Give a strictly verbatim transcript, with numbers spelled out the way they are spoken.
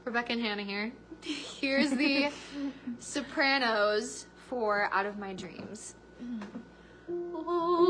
Rebecca and Hannah here. Here's the Sopranos for Out of My Dreams. Oh.